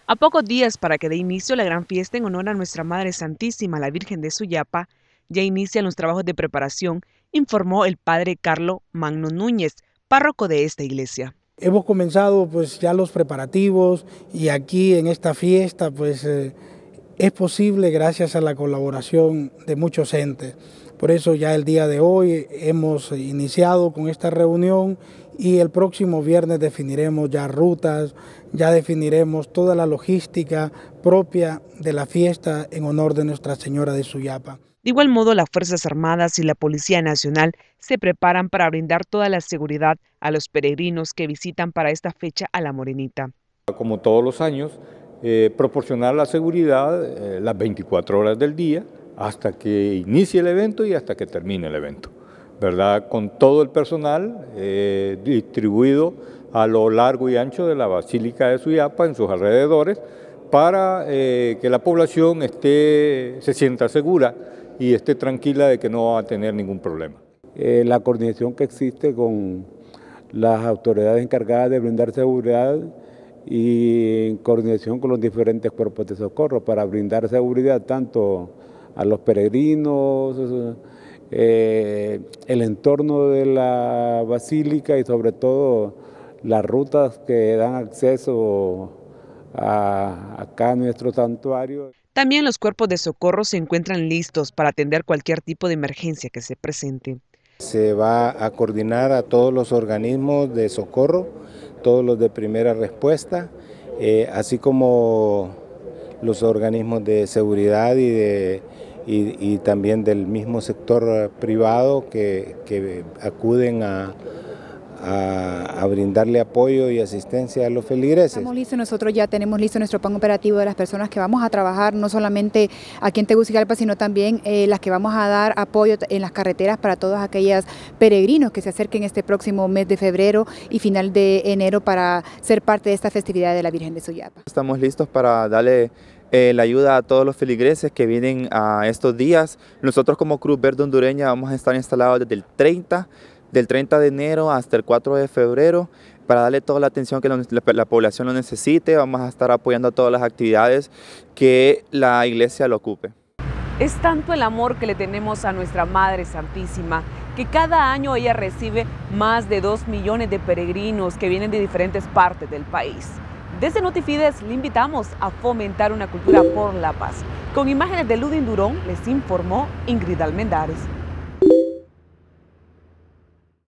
A pocos días para que dé inicio la gran fiesta en honor a Nuestra Madre Santísima, la Virgen de Suyapa, ya inician los trabajos de preparación, informó el padre Carlos Magno Núñez, párroco de esta iglesia. Hemos comenzado pues ya los preparativos y aquí en esta fiesta es posible gracias a la colaboración de muchos entes. Por eso ya el día de hoy hemos iniciado con esta reunión y el próximo viernes definiremos ya rutas, ya definiremos toda la logística propia de la fiesta en honor de Nuestra Señora de Suyapa. De igual modo, las Fuerzas Armadas y la Policía Nacional se preparan para brindar toda la seguridad a los peregrinos que visitan para esta fecha a La Morenita. Como todos los años, proporcionar la seguridad las 24 horas del día hasta que inicie el evento y hasta que termine el evento, ¿verdad? Con todo el personal distribuido a lo largo y ancho de la Basílica de Suyapa, en sus alrededores, para que la población se sienta segura y esté tranquila de que no va a tener ningún problema. La coordinación que existe con las autoridades encargadas de brindar seguridad y en coordinación con los diferentes cuerpos de socorro para brindar seguridad tanto a los peregrinos, el entorno de la basílica y sobre todo las rutas que dan acceso acá a nuestro santuario. También los cuerpos de socorro se encuentran listos para atender cualquier tipo de emergencia que se presente. Se va a coordinar a todos los organismos de socorro, todos los de primera respuesta, así como los organismos de seguridad y también del mismo sector privado que acuden a brindarle apoyo y asistencia a los feligreses. Estamos listos, nosotros ya tenemos listo nuestro plan operativo de las personas que vamos a trabajar, no solamente aquí en Tegucigalpa, sino también las que vamos a dar apoyo en las carreteras para todos aquellos peregrinos que se acerquen este próximo mes de febrero y final de enero para ser parte de esta festividad de la Virgen de Suyapa. Estamos listos para darle la ayuda a todos los feligreses que vienen a estos días. Nosotros como Cruz Verde Hondureña vamos a estar instalados desde del 30 de enero hasta el 4 de febrero para darle toda la atención que la población lo necesite. Vamos a estar apoyando todas las actividades que la iglesia lo ocupe. Es tanto el amor que le tenemos a Nuestra Madre Santísima que cada año ella recibe más de 2 millones de peregrinos que vienen de diferentes partes del país. Desde Notifides le invitamos a fomentar una cultura por la paz. Con imágenes de Ludin Durón les informó Ingrid Almendares.